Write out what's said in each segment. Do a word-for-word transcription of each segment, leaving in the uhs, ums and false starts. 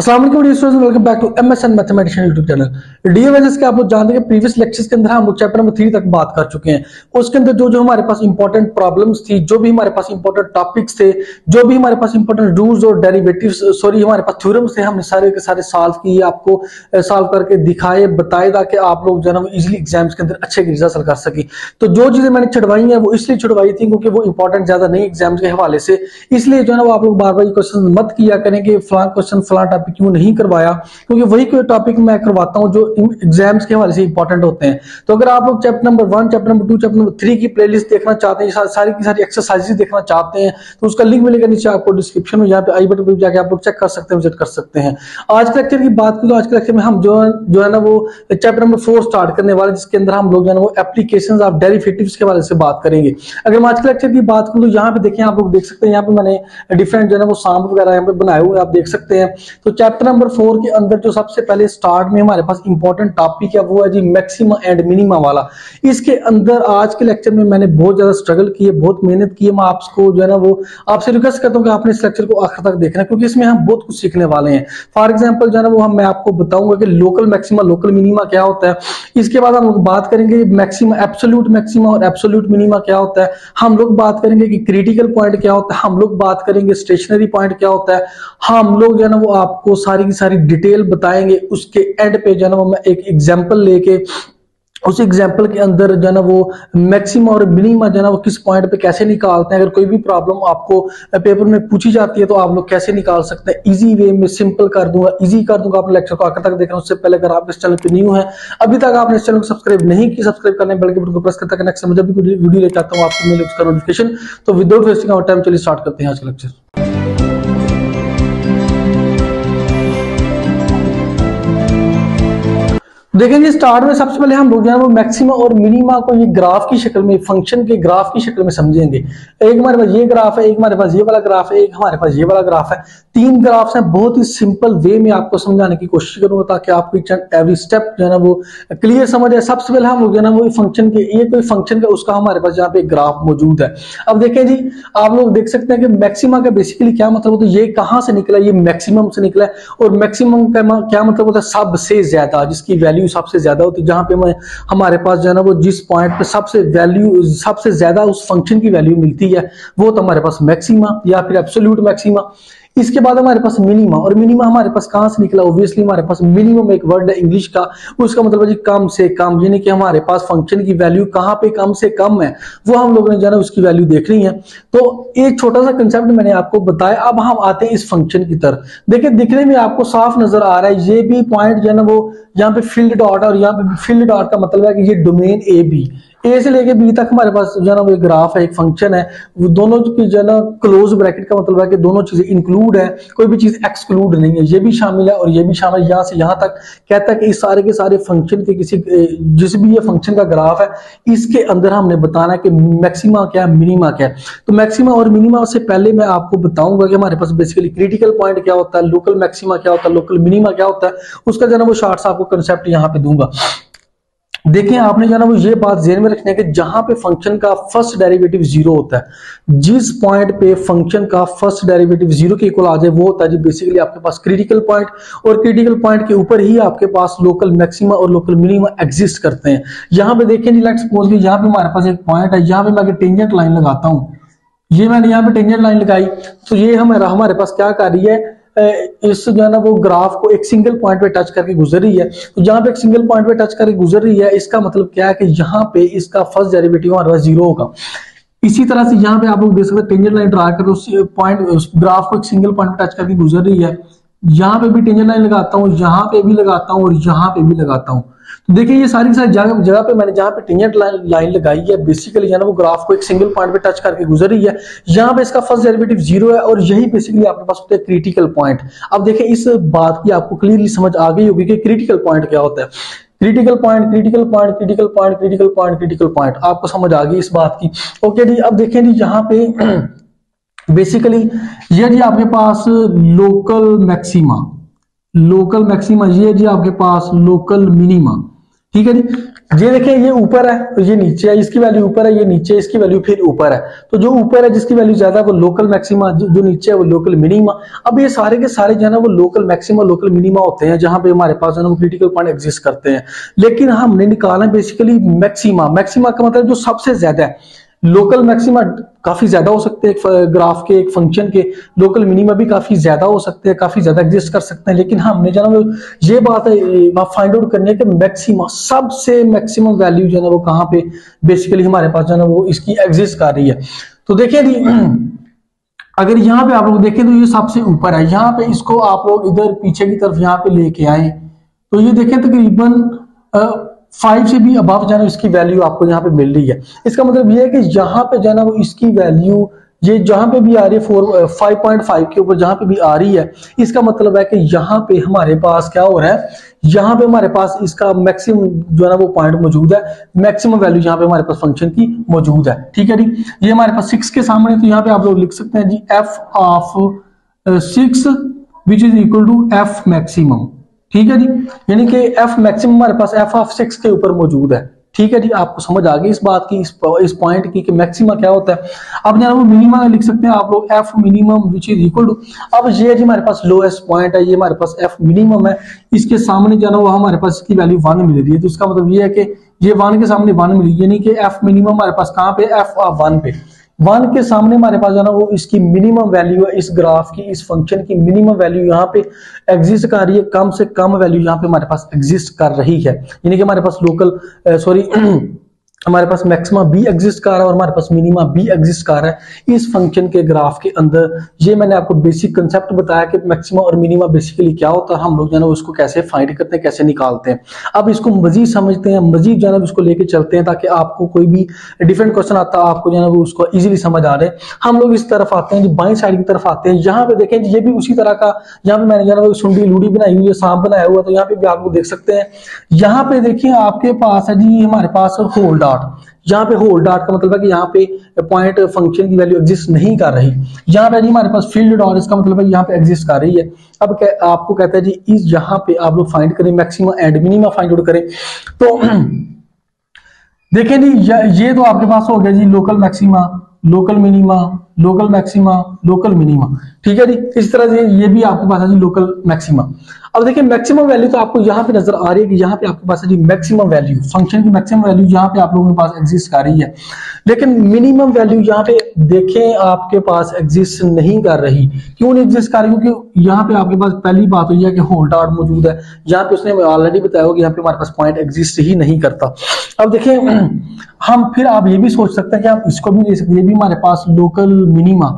अस्सलाम वालेकुम dear students, welcome back to MSN mathematician YouTube channel. Dear वजह के आप लोग जानते हैं कि प्रीवियस लेक्चर्स के अंदर हम लोग चैप्टर नंबर थ्री तक बात कर चुके हैं। उसके अंदर जो जो हमारे पास इंपॉर्टेंट प्रॉब्लम्स थी, जो भी हमारे पास इंपॉर्टेंट टॉपिक्स थे, जो भी हमारे पास इंपॉर्टेंट रूल्स और डेरिवेटिव्स सॉरी हमारे पास थ्योरम्स थे, हमने सारे के सारे सॉल्व किए, आपको सॉल्व करके दिखाए, बताए ताकि आप लोग जो है इजिली एग्जाम्स के अंदर अच्छे रिजल्ट हासिल कर सके। तो जो चीजें मैंने छुड़वाई हैं वो इसलिए छुड़वाई थी क्योंकि वो इंपॉर्टेंट ज्यादा नहीं एग्जाम्स के हवाले से, इसलिए जो है वो आप लोग बार बार क्वेश्चन मत किया करें कि फलां क्वेश्चन फलां टॉपिक क्यों नहीं करवाया, क्योंकि वही कोई टॉपिक मैं करवाता हूं जो एग्जाम्स के हवाले से इंपॉर्टेंट होते हैं। तो अगर आप लोग chapter number one, chapter number two, chapter number three की प्लेलिस्ट देखना चाहते हैं, सारी की सारी एक्सरसाइजेस देखना चाहते हैं, तो उसका लिंक मिलेगा नीचे आपको डिस्क्रिप्शन में, यहाँ पे आई बटन पर जाके आप लोग चेक कर सकते हैं, विजिट कर सकते हैं। आज के लेक्चर की बात करें तो आज के लेक्चर में हम जो जो है ना वो चैप्टर नंबर फोर स्टार्ट करने वाले, जिसके अंदर हम लोग जो है ना वो एप्लीकेशंस ऑफ डेरिवेटिव्स के बारे से बात करेंगे। अगर हम आज के लेक्चर की बात करें तो यहाँ पे देखें, आप लोग देख सकते हैं यहाँ पे मैंने डिफरेंट जो है ना वो साम वगैरह यहाँ पे बनाए हुए आप देख सकते हैं। तो चैप्टर नंबर फोर के अंदर जो सबसे पहले स्टार्ट में हमारे पास इंपॉर्टेंट टॉपिक है वो है जी मैक्सिमा एंड मिनिमा वाला। इसके अंदर आज के लेक्चर में मैंने बहुत ज्यादा स्ट्रगल किए, बहुत मेहनत की है। मैं आपको जो है ना वो आपसे रिक्वेस्ट करता हूँ कि आपने इस लेक्चर को आखिर तक देखना, क्योंकि इसमें हम बहुत कुछ सीखने वाले हैं। फॉर एग्जाम्पल जो है ना वो हम मैं आपको बताऊंगा कि लोकल मैक्सिमा लोकल मिनिमा क्या होता है। इसके बाद हम लोग बात करेंगे मैक्सिमा एब्सोल्यूट मैक्सिमा और एब्सोल्यूट मिनिमा क्या होता है। हम लोग बात करेंगे कि क्रिटिकल पॉइंट क्या होता है। हम लोग बात करेंगे स्टेशनरी पॉइंट क्या होता है। हम लोग जो है ना वो आपको सारी की सारी डिटेल बताएंगे। उसके एंड पे जो है ना वो मैं एक एग्जांपल लेके उस एग्जाम्पल के अंदर जो है ना वो मैक्सिमा और मिनिमा जो है ना वो किस पॉइंट पे कैसे निकालते हैं। अगर कोई भी प्रॉब्लम आपको पेपर में पूछी जाती है तो आप लोग कैसे निकाल सकते हैं, इजी वे में सिंपल कर दूंगा, इजी कर दूंगा। अपने लेक्चर को आखिर तक देखना। उससे पहले अगर आप इस चैनल पे न्यू है, अभी तक आपने इस चैनल को सब्सक्राइब नहीं की, सब्सक्राइब करने बेल के बटन को प्रेस करके नेक्स्ट जब भी वीडियो ले चाहता हूँ आपको मिले उसका नोटिफिकेशन। तो विदाउट वेस्टिंग आवर टाइम चलिए स्टार्ट करते हैं आज का लेक्चर। देखेंगे स्टार्ट में सबसे पहले हम लोग जो है वो मैक्सिमा और मिनिमा को ये ग्राफ की शक्ल में, फंक्शन के ग्राफ की शक्ल में समझेंगे। एक हमारे पास ये ग्राफ है, एक हमारे पास ये वाला ग्राफ है, एक हमारे पास ये वाला ग्राफ है। तीन ग्राफ्स हैं। बहुत ही सिंपल वे में आपको समझाने की कोशिश करूंगा ताकि आपको एवरी स्टेप जो है ना वो क्लियर समझ आए। सबसे पहले हम लोग जो है ना वो फंक्शन के, ये कोई फंक्शन का उसका हमारे पास यहाँ पे ग्राफ मौजूद है। अब देखें जी, आप लोग देख सकते हैं कि मैक्सिमा का बेसिकली क्या मतलब होता है। ये कहां से निकला, ये मैक्सिमम से निकला है। और मैक्सिमम का क्या मतलब होता है, सबसे ज्यादा, जिसकी वैल्यू सबसे ज्यादा होती है। जहां पे मैं हमारे पास जो है ना वो जिस पॉइंट पे सबसे वैल्यू सबसे ज्यादा उस फंक्शन की वैल्यू मिलती है वो तो हमारे पास मैक्सिमा या फिर एब्सोल्यूट मैक्सिमा। इसके बाद हमारे पास मिनिमा, और मिनिमा हमारे पास कहां से निकला, ऑब्वियसली हमारे पास मिनिमम एक वर्ड है इंग्लिश का, उसका मतलब है जी कम से कम, यानी कि हमारे पास फंक्शन की वैल्यू कहां पे कम से कम है वो हम लोगों ने जो है उसकी वैल्यू देखनी है। तो एक छोटा सा कंसेप्ट मैंने आपको बताया। अब हम आते हैं इस फंक्शन की तरफ। देखिए दिखने में आपको साफ नजर आ रहा है, ये भी पॉइंट जो है ना वो यहाँ पे फील्ड डॉट और यहाँ पे फील्ड डॉट का मतलब है कि ये डोमेन ए बी, ए से लेके बी तक हमारे पास जो है ना वो एक ग्राफ है, एक फंक्शन है। वो दोनों की जो है ना क्लोज ब्रैकेट का मतलब है कि दोनों चीजें इंक्लूड है, कोई भी चीज एक्सक्लूड नहीं है। ये भी शामिल है और ये भी शामिल है। यहाँ से यहाँ तक कहता है कि इस सारे के सारे फंक्शन के किसी जिस भी ये फंक्शन का ग्राफ है इसके अंदर हमने बताना है कि मैक्सिमा क्या है, मिनिमा क्या है। तो मैक्सिमा और मिनिमा से पहले मैं आपको बताऊंगा कि हमारे पास बेसिकली क्रिटिकल पॉइंट क्या होता है, लोकल मैक्सिमा क्या होता है, लोकल मिनिमा क्या होता है, उसका जो है ना वो शॉर्ट्स आपको कंसेप्ट यहाँ पे दूंगा। देखिए आपने जो है ना वो ये बात ध्यान में रखनी है कि जहां पे फंक्शन का फर्स्ट डेरिवेटिव जीरो होता है, जिस पॉइंट पे फंक्शन का फर्स्ट डेरिवेटिव जीरो के इक्वल आ जाए वो होता है जी बेसिकली आपके पास क्रिटिकल पॉइंट। और क्रिटिकल पॉइंट के ऊपर ही आपके पास लोकल मैक्सिमा और लोकल मिनिमा एग्जिस्ट करते हैं। यहाँ पे देखिए जी, लेट्स सपोज यहाँ पे हमारे पास एक पॉइंट है, यहाँ पे मैं टेंजेंट लाइन लगाता हूँ, ये मैंने यहाँ पे टेंजेंट लाइन लगाई तो ये हमारा हमारे पास क्या कर रही है, इस जो है ना वो ग्राफ को एक सिंगल पॉइंट पे टच करके गुजर रही है। तो जहां पे एक सिंगल पॉइंट पे टच करके गुजर रही है इसका मतलब क्या है कि यहाँ पे इसका फर्स्ट डेरिवेटिव हमारे पास जीरो होगा। इसी तरह से यहाँ पे आप लोग देख सकते हैं टेंजेंट लाइन ड्रा कर उस पॉइंट उस ग्राफ को एक सिंगल पॉइंट पे टच करके गुजर रही है। यहाँ पे भी टेंजेंट लाइन लगाता हूँ, यहाँ पे भी लगाता हूँ और यहाँ पे भी लगाता हूँ। तो देखिए ये सारी सारी जगह जगह पे मैंने जहाँ पे टेंजेंट लाइन लाइन लगाई है बेसिकली जो है ना वो ग्राफ को एक सिंगल पॉइंट पे टच करके गुजर रही है। यहाँ पे इसका फर्स्ट डेरिवेटिव जीरो है और यही बेसिकली आपके पास होता है क्रिटिकल पॉइंट। अब देखिए इस बात की आपको क्लियरली समझ आ गई होगी कि क्रिटिकल पॉइंट क्या होता है। Critical point critical point critical point critical point critical point आपको समझ आ गई इस बात की। ओके जी, अब देखें जी यहाँ पे बेसिकली ये जी आपके पास लोकल मैक्सिमा, लोकल मैक्सिमा, ये जी आपके पास लोकल मिनिमा, ठीक है जी। ये देखिए ये ऊपर है और ये नीचे है, इसकी वैल्यू ऊपर है, ये नीचे, इसकी वैल्यू फिर ऊपर है। तो जो ऊपर है जिसकी वैल्यू ज्यादा है वो लोकल मैक्सिमा, जो, जो नीचे है वो लोकल मिनिमा। अब ये सारे के सारे जो है ना वो लोकल मैक्सिमा लोकल मिनिमा होते हैं जहां पे हमारे पास जो है ना क्रिटिकल पॉइंट एग्जिस्ट करते हैं। लेकिन हमने निकाला बेसिकली मैक्सिमा। मैक्सिमा का मतलब जो सबसे ज्यादा है। लोकल मैक्सिमा काफी ज्यादा हो सकते हैं एक ग्राफ के, एक फंक्शन के। लोकल मिनिमा भी काफी ज्यादा हो सकते हैं, काफी ज्यादा एग्जिस्ट कर सकते हैं। लेकिन हमने जो है ये बात है फाइंड आउट करनी है कि मैक्सिमा, सबसे मैक्सिमम वैल्यू जो है ना वो कहाँ पे बेसिकली हमारे पास जो है ना वो इसकी एग्जिस्ट कर रही है। तो देखिए अगर यहाँ पे आप लोग देखें तो ये सबसे ऊपर है। यहाँ पे इसको आप लोग इधर पीछे की तरफ यहाँ पे लेके आए तो ये देखें तकरीबन फाइव से भी अबव जो है इसकी वैल्यू आपको यहाँ पे मिल रही है। इसका मतलब ये है कि यहाँ पे जो है ना वो इसकी वैल्यू ये जहां पे भी आ रही है फोर फाइव पॉइंट फाइव के ऊपर जहां पे भी आ रही है, इसका मतलब है कि यहाँ पे हमारे पास क्या हो रहा है, यहाँ पे हमारे पास इसका मैक्सिमम जो है ना वो पॉइंट मौजूद है। मैक्सिमम वैल्यू यहाँ पे हमारे पास फंक्शन की मौजूद है। ठीक है जी। ये हमारे पास सिक्स के सामने, तो यहाँ पे आप लोग लिख सकते हैं जी F of six which is equal to F maximum. ठीक है जी। यानी कि एफ मैक्सिमम हमारे पास एफ ऑफ सिक्स के ऊपर मौजूद है। ठीक है जी। आपको समझ आ गई इस बात की, इस, इस पॉइंट की कि मैक्सिमा क्या होता है। अब जो है वो मिनिमा लिख सकते हैं आप लोग F minimum which is equal to, अब ये जी हमारे पास लोएस्ट पॉइंट है, ये हमारे पास एफ मिनिमम है। इसके सामने जो है वो हमारे पास इसकी वैल्यू वन मिल रही है। तो इसका मतलब ये है कि ये वन के सामने वन मिली, यानी कि एफ मिनिमम हमारे पास कहाँ पे, एफ ऑफ वन पे। वन के सामने हमारे पास जो ना वो इसकी मिनिमम वैल्यू है, इस ग्राफ की, इस फंक्शन की मिनिमम वैल्यू यहाँ पे एग्जिस्ट कर रही है। कम से कम वैल्यू यहाँ पे हमारे पास एग्जिस्ट कर रही है, यानी कि हमारे पास लोकल सॉरी हमारे पास मैक्सिमा भी एग्जिस्ट कर रहा है और हमारे पास मिनिमा भी एग्जिस्ट कर रहा है इस फंक्शन के ग्राफ के अंदर। ये मैंने आपको बेसिक कंसेप्ट बताया कि मैक्सिमा और मिनिमा बेसिकली क्या होता है, हम लोग जो है ना उसको कैसे फाइंड करते हैं, कैसे निकालते हैं। अब इसको मजीद समझते हैं, मजीद जो है ना उसको लेके चलते हैं ताकि आपको कोई भी डिफरेंट क्वेश्चन आता है आपको जो है ना वो उसको इजीली समझ आ रहे हैं। हम लोग इस तरफ आते हैं जी, बाई साइड की तरफ आते हैं। यहाँ पे देखें ये भी उसी तरह का, यहाँ पे मैंने जो है ना सुंडी लूडी बनाई हुई है, सांप बनाया हुआ, तो यहाँ पे भी आप लोग देख सकते हैं। यहाँ पे देखिए आपके पास है जी हमारे पास होल डॉट। यहाँ पे होल डॉट का मतलब है कि यहाँ पे पॉइंट फंक्शन की वैल्यू एग्जिस्ट नहीं कर रही। यहाँ पे जी हमारे पास फील्ड डॉट, इसका मतलब है यहाँ पे एग्जिस्ट कर रही है। अब आपको कहता है जी इस यहाँ पे आप लोग फाइंड करें maxima and minima find out करें। तो देखें जी ये तो आपके पास हो गया जी local maxima, local minima, local maxima, local minima. ठीक है जी। इस तरह से ये भी आपके पास है जी लोकल मैक्सिमा। अब देखिए मैक्सिमम वैल्यू तो आपको यहाँ पे नजर आ रही है कि यहाँ पे आपके पास है जी मैक्सिमम वैल्यू, फंक्शन की मैक्सिमम वैल्यू यहाँ पे आप लोगों के पास एग्जिस्ट कर रही है। लेकिन मिनिमम वैल्यू यहाँ पे देखें आपके पास एग्जिस्ट नहीं कर रही। क्यों नहीं एग्जिस्ट कर रही? क्योंकि यहाँ पे आपके पास पहली बात हुई है कि होल डॉट मौजूद है। यहाँ पे उसने ऑलरेडी बताया होगा यहाँ पे हमारे पास पॉइंट एग्जिस्ट ही नहीं करता। अब देखिए हम फिर आप ये भी सोच सकते हैं कि आप इसको भी ले सकते हैं, ये भी हमारे पास लोकल मिनिमा।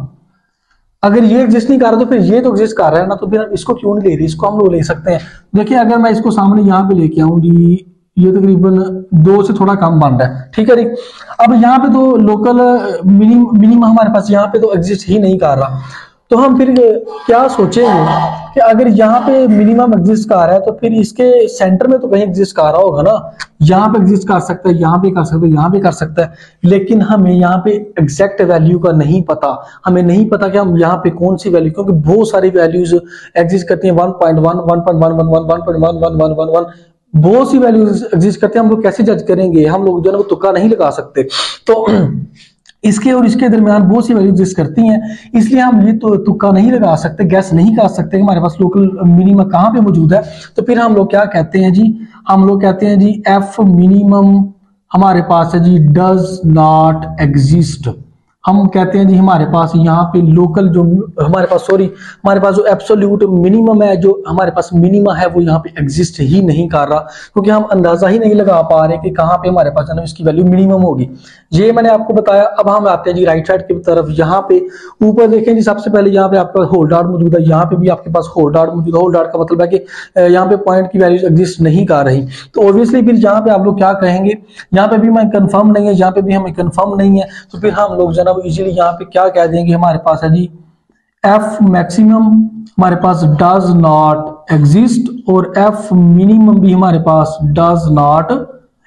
अगर ये एग्जिस्ट नहीं कर रहा तो फिर ये तो एग्जिस्ट कर रहा है ना, तो फिर हम इसको क्यों नहीं ले रहे, इसको हम लोग ले सकते हैं। देखिए अगर मैं इसको सामने यहाँ पे लेके आऊं जी, ये तकरीबन दो से थोड़ा कम बन रहा है। ठीक है जी। अब यहाँ पे तो लोकल मिनिमम मिनिमम हमारे पास यहाँ पे तो एग्जिस्ट ही नहीं कर रहा। तो हम फिर क्या सोचेंगे कि अगर यहाँ पे मिनिमम एग्जिस्ट कर रहा है तो फिर इसके सेंटर में तो कहीं एग्जिस्ट कर रहा होगा ना। यहाँ पे एग्जिस्ट कर सकता है, यहाँ पे कर सकता है, यहाँ पे कर सकता है, लेकिन हमें यहाँ पे एग्जैक्ट वैल्यू का नहीं पता। हमें नहीं पता कि हम यहाँ पे कौन सी वैल्यू, क्योंकि बहुत सारी वैल्यूज एग्जिस्ट करती हैं, one point one, one point one one one, one point one one one one one, बहुत सी वैल्यूज एग्जिस्ट करती हैं। हम लोग कैसे जज करेंगे? हम लोग जो है वो तुक्का नहीं लगा सकते। तो इसके और इसके दरमियान बहुत सी वैल्यू एग्जिस्ट करती हैं, इसलिए हम ये तो तुक्का नहीं लगा सकते, गैस नहीं कर सकते कि हमारे पास लोकल मिनिमम कहाँ पे मौजूद है। तो फिर हम लोग क्या कहते हैं जी, हम लोग कहते हैं जी एफ मिनिमम हमारे पास है जी डज नॉट एग्जिस्ट। हम कहते हैं जी हमारे पास यहाँ पे लोकल जो हमारे पास सॉरी हमारे पास जो एब्सोल्यूट मिनिमम है, जो हमारे पास मिनिमा है, वो यहाँ पे एग्जिस्ट ही नहीं कर रहा, क्योंकि हम अंदाजा ही नहीं लगा पा रहे कि कहाँ पे हमारे पास है ना इसकी वैल्यू मिनिमम होगी। ये मैंने आपको बताया। अब हम आते हैं जी राइट साइड की तरफ। यहाँ पे ऊपर देखें जी, सबसे पहले यहाँ पे आपका होल डॉट मौजूद है, यहाँ पे भी आपके पास होल डॉट मौजूद है। होल डॉट का मतलब है कि यहाँ पे पॉइंट की वैल्यू एग्जिस्ट नहीं कर रही। तो ऑब्वियसली फिर यहाँ पे आप लोग क्या कहेंगे, यहाँ पे भी मैं कंफर्म नहीं है, यहाँ पे भी हमें कंफर्म नहीं है, तो फिर हम लोग जनाब इजीली यहाँ पे क्या कह देंगे, हमारे पास है जी एफ मैक्सिमम हमारे पास डज नॉट एग्जिस्ट और एफ मिनिमम भी हमारे पास डज नॉट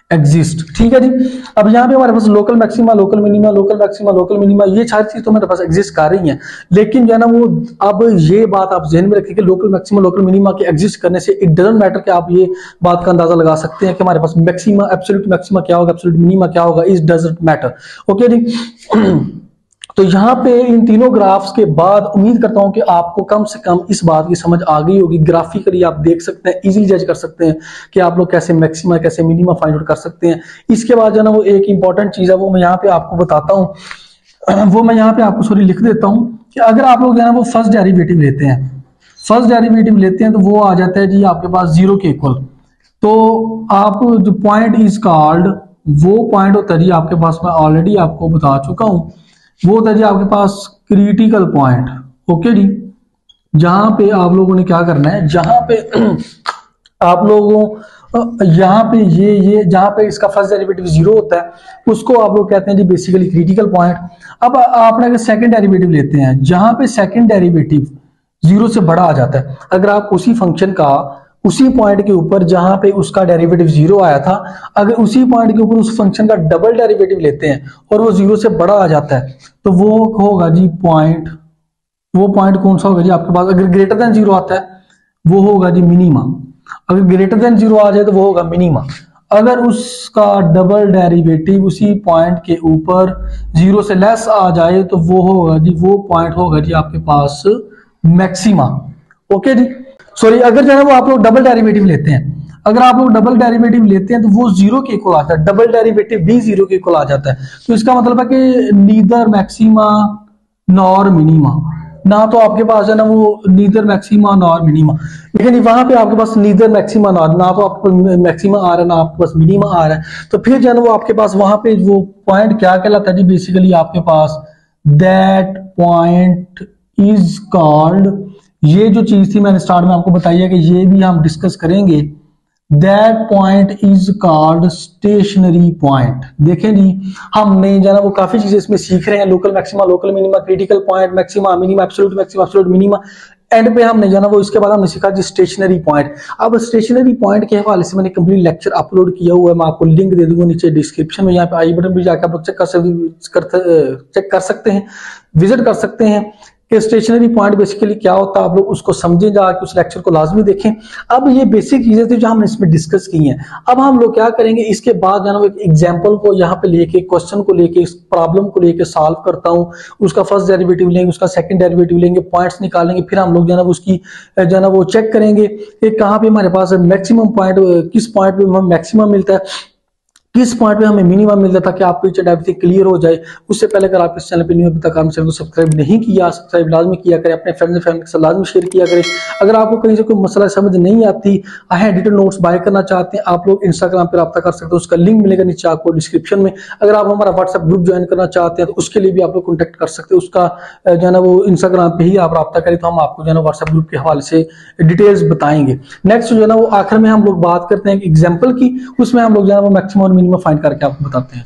एग्जिस्ट। ठीक है जी। अब यहाँ पे हमारे पास local maxima, local minima, local maxima, local minima, ये सारी चीज तो मेरे पास एग्जिस्ट कर रही हैं, लेकिन जो है ना वो, अब ये बात आप ध्यान में रखिए कि लोकल मैक्सिमा, लोकल मिनिमा के एग्जिस्ट करने से इट डजंट मैटर कि आप ये बात का अंदाजा लगा सकते हैं कि हमारे पास मैक्सिमा, एब्सोल्यूट मैक्सिमा क्या होगा, एब्सोल्यूट मिनिमा क्या होगा, इट डजंट मैटर। ओके जी। तो यहाँ पे इन तीनों ग्राफ्स के बाद उम्मीद करता हूं कि आपको कम से कम इस बात की समझ आ गई होगी। ग्राफिकली आप देख सकते हैं, इजीली जज कर सकते हैं कि आप लोग कैसे मैक्सिमा कैसे मिनिमा फाइंड आउट कर सकते हैं। इसके बाद जो है ना वो एक इंपॉर्टेंट चीज है वो मैं यहाँ पे आपको बताता हूँ, वो मैं यहाँ पे आपको सॉरी लिख देता हूँ कि अगर आप लोग जो है ना वो फर्स्ट डेरिवेटिव लेते हैं, फर्स्ट डेरिवेटिव लेते हैं तो वो आ जाता है जी आपके पास जीरो के इक्वल। तो आप जो पॉइंट इज कॉल्ड, वो पॉइंट होता है जी आपके पास, मैं ऑलरेडी आपको बता चुका हूँ, वो होता है जी आपके पास क्रिटिकल पॉइंट। ओके जी। जहां पे आप लोगों ने क्या करना है, जहां पे आप लोगों यहाँ पे ये ये जहां पे इसका फर्स्ट डेरिवेटिव जीरो होता है उसको आप लोग कहते हैं जी बेसिकली क्रिटिकल पॉइंट। अब आपने अगर सेकंड डेरिवेटिव लेते हैं, जहां पे सेकंड डेरिवेटिव जीरो से बड़ा आ जाता है, अगर आप उसी फंक्शन का उसी पॉइंट के ऊपर जहां पे उसका डेरिवेटिव जीरो आया था, अगर उसी पॉइंट के ऊपर उस फंक्शन का डबल डेरिवेटिव लेते हैं और वो जीरो से बड़ा आ जाता है, तो वो होगा जी पॉइंट, वो पॉइंट कौन सा होगा जी आपके पास, अगर ग्रेटर देन जीरो आता है वो होगा जी मिनिमा, अगर ग्रेटर देन जीरो आ जाए तो वो होगा मिनिमा। अगर उसका डबल डेरिवेटिव उसी पॉइंट के ऊपर जीरो से लेस आ जाए तो वो होगा जी, वो पॉइंट होगा जी आपके पास मैक्सिमा। ओके जी। सॉरी, अगर जो है वो आप लोग डबल डेरिवेटिव लेते हैं, अगर आप लोग डबल डेरिवेटिव लेते हैं तो वो जीरो के इक्वल आता है, डबल डेरिवेटिव भी जीरो के इक्वल आ जाता है। तो इसका मतलब है कि नीदर मैक्सिमा नॉर मिनिमा, ना तो आपके पास है ना वो नीदर मैक्सिमा नॉर मिनिमा, लेकिन वहां पे आपके पास नीदर मैक्सिमा नॉर, ना तो आपको मैक्सिमा आ रहा है ना आपके पास मिनिमा आ रहा है, तो फिर जो है ना वो आपके पास वहां पे वो पॉइंट क्या कहलाता है जी, बेसिकली आपके पास दैट पॉइंट इज कॉल्ड, ये जो चीज थी मैंने स्टार्ट में आपको बताई है कि ये भी हम डिस्कस करेंगे, that point is called stationary point. देखें जी, हमने जो है वो काफी चीजें इसमें सीख रहे हैं, local maxima, local minima, critical point, maxima, minima, absolute maxima, absolute minima, end पे हमने जो है वो इसके बाद हमने सीखा जी स्टेशनरी पॉइंट। अब स्टेशनरी पॉइंट के हवाले से मैंने कंप्लीट लेक्चर अपलोड किया हुआ है, मैं आपको लिंक दे दूंगा नीचे डिस्क्रिप्शन में, यहाँ पे आई बटन भी जाकर आप लोग चेक कर सकते चेक कर सकते हैं, विजिट कर सकते हैं कि स्टेशनरी पॉइंट बेसिकली क्या होता है, आप लोग उसको समझें, जाके उस लेक्चर को लाजमी देखें। अब ये बेसिक चीजें थी जो हमने इसमें डिस्कस की हैं। अब हम लोग क्या करेंगे, इसके बाद जो है एक एग्जांपल को यहाँ पे लेके, क्वेश्चन को लेके, इस प्रॉब्लम को लेके सॉल्व करता हूँ, उसका फर्स्ट डेरिवेटिव लेंगे, उसका सेकंड डेरिवेटिव लेंगे, पॉइंट्स निकालेंगे, फिर हम लोग जो है ना उसकी जो है ना वो चेक करेंगे कि कहाँ पे हमारे पास मैक्सिमम पॉइंट, किस पॉइंट पे हमें मैक्सिमम मिलता है, किस पॉइंट पे हमें मिनिमम मिलता था, कि आपको ये एवरीथिंग क्लियर हो जाए। उससे पहले अगर आप इस चैनल पे न्यू अभी तक आप चैनल को सब्सक्राइब नहीं किया, सब्सक्राइब लाजमी किया करें, अपने फ्रेंड्स फैमिली के साथ लाजमी शेयर किया करें। अगर आपको कहीं से कोई मसला समझ नहीं आती है, डिटेल नोट्स बाय करना चाहते हैं, आप लोग इंस्टाग्राम पर रब्ता कर सकते हो, उसका लिंक मिलेगा नीचे आपको डिस्क्रिप्शन में। अगर आप हमारा व्हाट्सएप ग्रुप ज्वाइन करना चाहते हैं तो उसके लिए भी आप लोग कॉन्टैक्ट कर सकते हो, उसका जो है ना वो इंस्टाग्राम पे ही आप रब्ता करें तो हम आपको जो है ना व्हाट्सएप ग्रुप के हवाले से डिटेल्स बताएंगे। नेक्स्ट जो है ना वो आखिर में हम लोग बात करते हैं एग्जाम्पल की, उसमें हम लोग जो है ना वो मैक्सिमम और मिनिमम फाइंड करके आपको बताते हैं।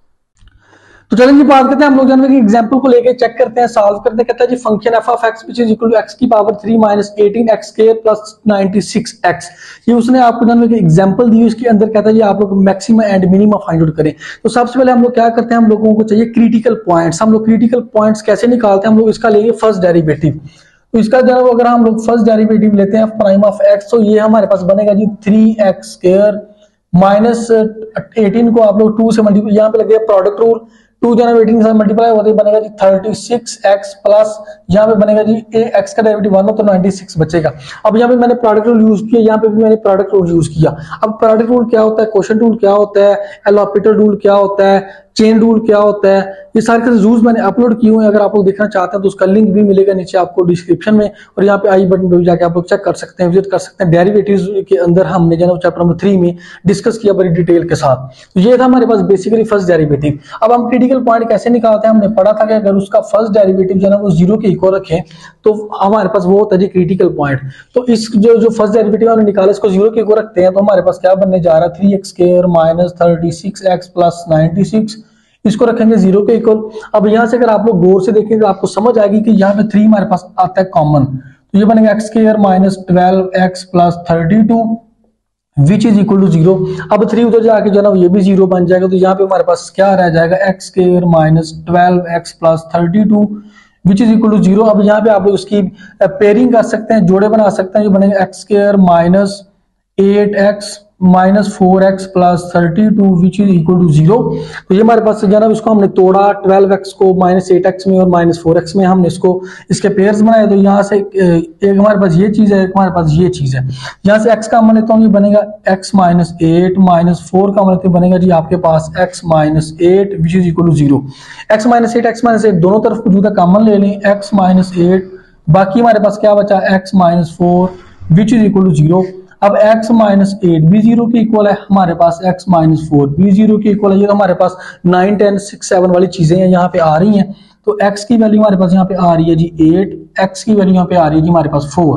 तो चलेंगे बात करते हैं हम लोग जानते हैं कि एग्जांपल को लेके चेक करते हैं, सॉल्व करते हैं। कहता है जी function F of X which is equal to X की power three minus eighteen X square plus ninety six X. ये उसने आपको जानते हैं कि एग्जांपल दी, इसके अंदर कहता है जी आप लोग maxima and minima find out करें। तो सबसे पहले हम लोग क्या करते हैं, हम लोगों को चाहिए क्रिटिकल पॉइंट्स। हम लोग क्रिटिकल पॉइंट्स कैसे निकालते हैं, हम लोग इसका लेंगे फर्स्ट डेरिवेटिव। तो इसका जो अगर हम लोग फर्स्ट डेरिवेटिव लेते हैं प्राइम ऑफ एक्स, तो ये हमारे पास बनेगा जी three X square minus eighteen को आप लोग टू से मल्टीप्लाई, यहाँ पे लग गया प्रोडक्ट रूल, टू जो है एटीन के साथ मल्टीप्लाई होता है बनेगा जी थर्टी सिक्स एक्स प्लस यहाँ पे बनेगा जी ए एक्स का डेरिवेटिव वन हो तो नाइंटी सिक्स बचेगा। अब यहाँ पे मैंने प्रोडक्ट रूल यूज किया, यहाँ पे भी मैंने प्रोडक्ट रूल यूज किया। अब प्रोडक्ट रूल क्या होता है, क्वोशिएंट रूल क्या होता है, एल हॉस्पिटल रूल क्या होता है, चेन रूल क्या होता है, ये सारे रूल्स मैंने अपलोड किए हुए हैं। अगर आप लोग देखना चाहते हैं तो उसका लिंक भी मिलेगा नीचे आपको डिस्क्रिप्शन में, और यहाँ पे आई बटन पे जाके आप लोग चेक कर सकते हैं, विजिट कर सकते हैं। डेरिवेटिव्स के अंदर हमने जो है चैप्टर नंबर थ्री में डिस्कस किया बड़ी डिटेल के साथ। तो ये था हमारे पास बेसिकली फर्स्ट डेरिवेटिव। अब हम क्रिटिकल पॉइंट कैसे निकालते हैं, हमने पढ़ा था कि अगर उसका फर्स्ट डेरिवेटिव जो है वो जीरो के इक्वल रखें तो हमारे पास वो होता है क्रिटिकल पॉइंट। तो इस जो जो फर्स्ट डेरिवेटिव हमने निकाला इसको जीरो के इक्वल रखते हैं तो हमारे पास क्या बनने जा रहा है, three X square minus thirty six X plus ninety six, इसको रखेंगे जीरो के इक्वल। अब यहां से अगर आप लोग गौर से देखेंगे आपको समझ आएगी कि यहाँ पे थ्री हमारे पास आता है कॉमन, तो ये बनेगा X square minus twelve X plus thirty two, which is equal to zero. अब थ्री उधर जाके जो है ना ये भी जीरो बन जाएगा, तो यहाँ पे हमारे पास क्या रह जाएगा, X square minus twelve X plus thirty two which is equal to zero. अब यहाँ पे आप लोग उसकी पेयरिंग कर सकते हैं, जोड़े बना सकते हैं, जो बनेगा X square minus eight X minus four X plus thirty two which is equal to zero. तो ये हमारे पास जो है ना इसको हमने तोड़ा, ट्वेल्व एक्स को माइनस एट एक्स में और माइनस फोर एक्स में हमने इसको इसके पेयर्स बनाए। तो यहाँ से एक हमारे पास ये चीज है, एक हमारे पास ये चीज है। यहाँ से एक्स का मान लेता हूँ, ये बनेगा X minus eight minus four का मान लेते बनेगा जी आपके पास X minus eight which is equal to zero. X minus eight X minus eight दोनों तरफ मौजूदा कॉमन ले लें, एक्स माइनस एट, बाकी हमारे पास क्या बचा, X minus four which is equal to zero. अब x माइनस एट भी जीरो के इक्वल है, हमारे पास x माइनस फोर भी जीरो के इक्वल है। ये तो हमारे पास नाइन टेन सिक्स सेवन वाली चीजें हैं यहाँ पे आ रही हैं। तो x की वैल्यू हमारे पास यहाँ पे आ रही है जी एट, x की वैल्यू यहाँ पे आ रही है जी हमारे पास फोर।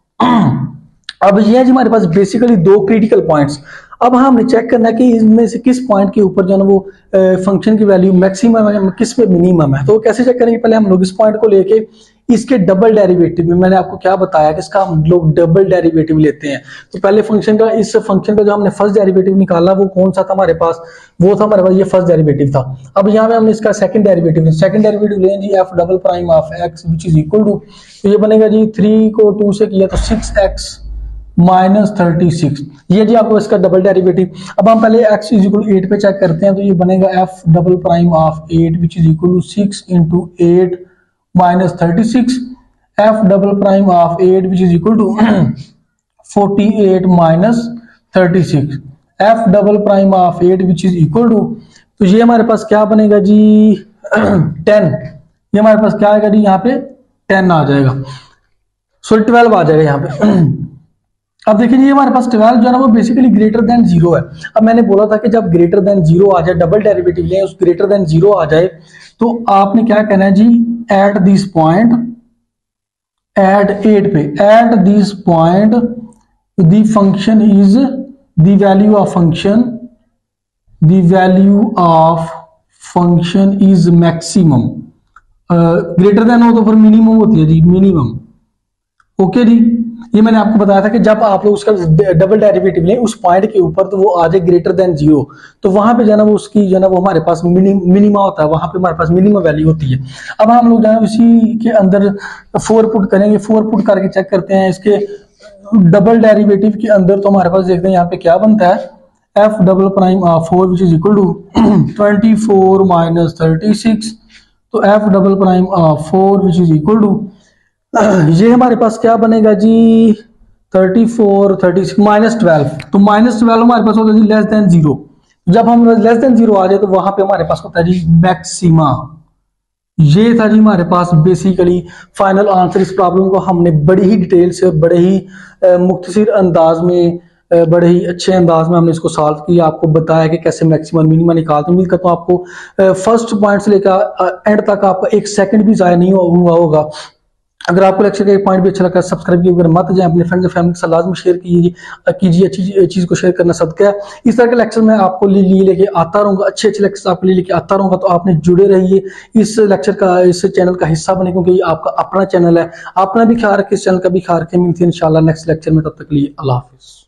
अब ये है जी हमारे पास बेसिकली दो क्रिटिकल पॉइंट्स। अब हमने चेक करना है कि इनमें से किस पॉइंट के ऊपर जो है वो फंक्शन की वैल्यू मैक्सिमम है, किस पे मिनिमम है। तो कैसे चेक करेंगे, पहले हम लोग इस पॉइंट को लेके इसके डबल डेरिवेटिव में, मैंने आपको क्या बताया कि इसका हम लोग डबल डेरिवेटिव लेते हैं। तो पहले फंक्शन का, इस फंक्शन का जो हमने फर्स्ट डेरिवेटिव निकाला वो कौन सा था हमारे पास, वो था हमारे पास ये फर्स्ट डेरिवेटिव था। अब यहाँ पे हमने इसका सेकंड डेरिवेटिव सेकंड डेरिवेटिव लें जी F double prime of X which is equal to, तो ये बनेगा जी थ्री को टू से किया तो six X minus thirty six, ये जी आपको इसका डबल डेरिवेटिव। अब हम पहले x इज इक्वल एट पे चेक करते हैं, तो ये बनेगा f double prime of eight which is equal to six into eight minus thirty six, f double prime of eight which is equal to forty eight minus thirty six, f double prime of eight which is equal to, तो ये हमारे पास क्या बनेगा जी ten, ये हमारे पास क्या आएगा जी यहाँ पे टेन आ जाएगा, सॉरी ट्वेल्व आ जाएगा यहाँ पे। अब देखिए ये हमारे पास ट्वेल्व जो है ना वो बेसिकली ग्रेटर देन जीरो है। अब मैंने बोला था कि जब ग्रेटर देन जीरो आ जाए, डबल डेरिवेटिव लें, उस ग्रेटर देन जीरो आ जाए, तो आपने क्या कहना है जी, at this point, at eight पे, at this point the function is the value of function, the value of function is maximum. Greater than हो तो फिर मिनिमम होती है जी, मिनिमम। ओके जी, ये मैंने आपको बताया था कि जब आप लोग उसका डबल डेरिवेटिव लें उस पॉइंट के ऊपर, तो वो आ जाए ग्रेटर देन जीरो, तो वहां पे जो है ना वो उसकी जो है ना वो हमारे पास मिनिमा होता है, वहां पे हमारे पास मिनिमम वैल्यू होती है। अब हम लोग जो है इसी के अंदर फोर पुट करेंगे, फोर पुट करके चेक करते हैं इसके डबल डेरिवेटिव के अंदर, तो हमारे पास देखते हैं यहाँ पे क्या बनता है, F double prime of four which is equal to twenty four minus thirty six, तो F double prime of four which is equal to, ये हमारे पास क्या बनेगा जी thirty four thirty six minus twelve, तो माइनस ट्वेल्व हमारे पास होता है जी लेस देन जीरो। जब हम लेस देन जीरो आ जाए तो वहां पे हमारे पास होता है जी मैक्सिमा। ये था जी हमारे पास बेसिकली फाइनल आंसर। इस प्रॉब्लम को हमने बड़ी ही डिटेल से, बड़े ही मुख्तसर अंदाज में, बड़े ही अच्छे अंदाज में हमने इसको सॉल्व किया, आपको बताया कि कैसे मैक्सिमम मिनिमा निकालते हैं। उम्मीद करता हूँ आपको फर्स्ट पॉइंट से लेकर एंड तक आपका एक सेकंड भी जाया नहीं हुआ होगा। अगर आपको लेक्चर का एक पॉइंट भी अच्छा लगा, सब्सक्राइब कीजिए, मत जाए, अपने फ्रेंड्स और फैमिली के साथ लाजमी शेयर कीजिए कीजिए अच्छी चीज को शेयर करना सदका है। इस तरह के लेक्चर मैं आपको लिए लेके आता रहूंगा, अच्छे अच्छे लेक्चर आपके लिए लेके आता रहूंगा, तो आपने जुड़े रहिए, इस लेक्चर का, इस चैनल का हिस्सा बने, क्योंकि ये आपका अपना चैनल है। अपना भी ख्याल रखिए, इस चैनल का भी ख्याल रखें। मिलती है इंशाल्लाह नेक्स्ट लेक्चर में, तब तक के लिए अल्लाह हाफिज।